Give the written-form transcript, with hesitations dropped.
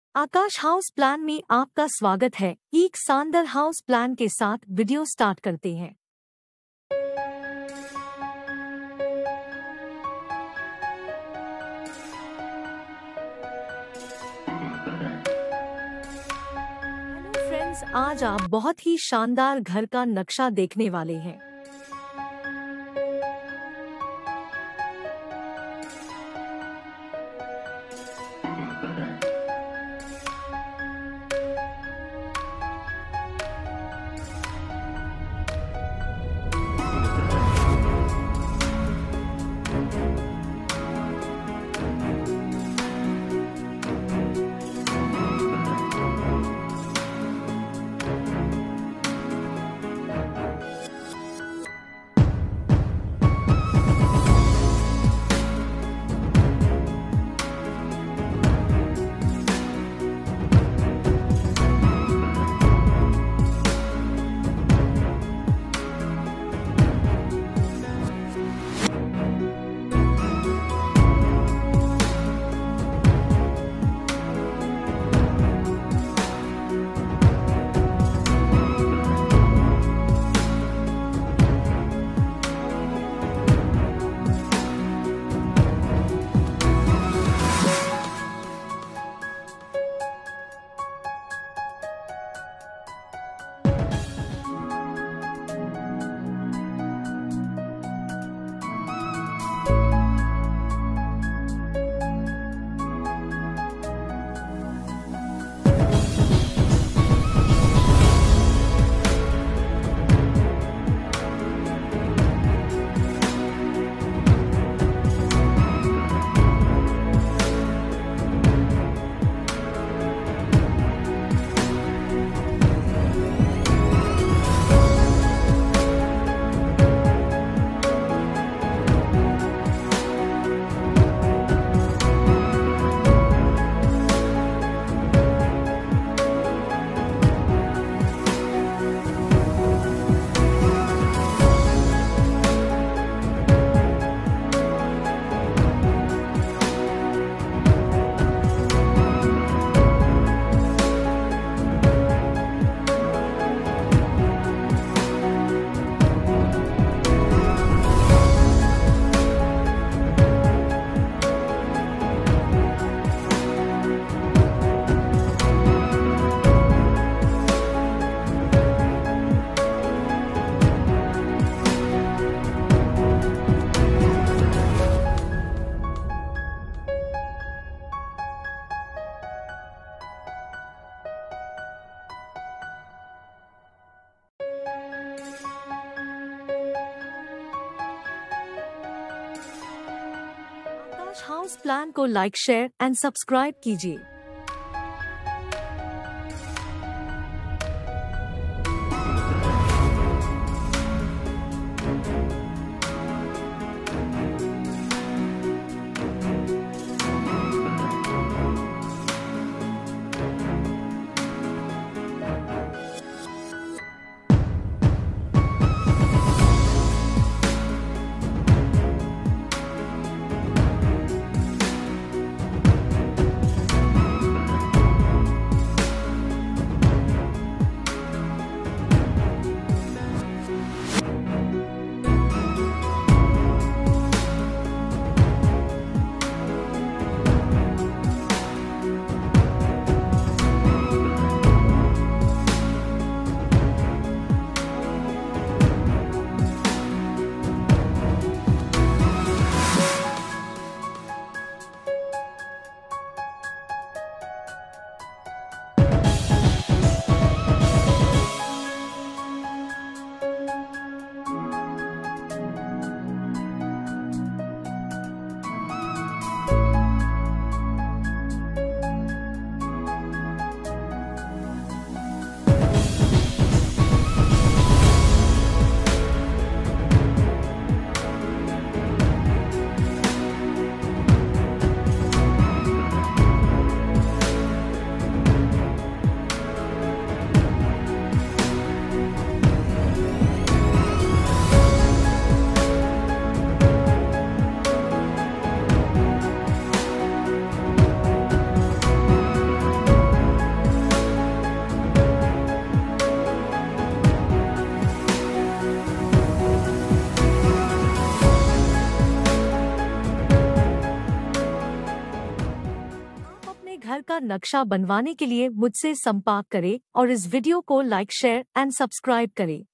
आकाश house plan में आपका स्वागत है। एक शानदार हाउस प्लान के साथ वीडियो स्टार्ट करते हैं। हेलो फ्रेंड्स, आज आप बहुत ही शानदार घर का नक्शा देखने वाले हैं। आकाश हाउस प्लान को लाइक, शेयर एंड सब्सक्राइब कीजिए। घर का नक्शा बनवाने के लिए मुझसे संपर्क करें और इस वीडियो को लाइक शेयर एंड सब्सक्राइब करें।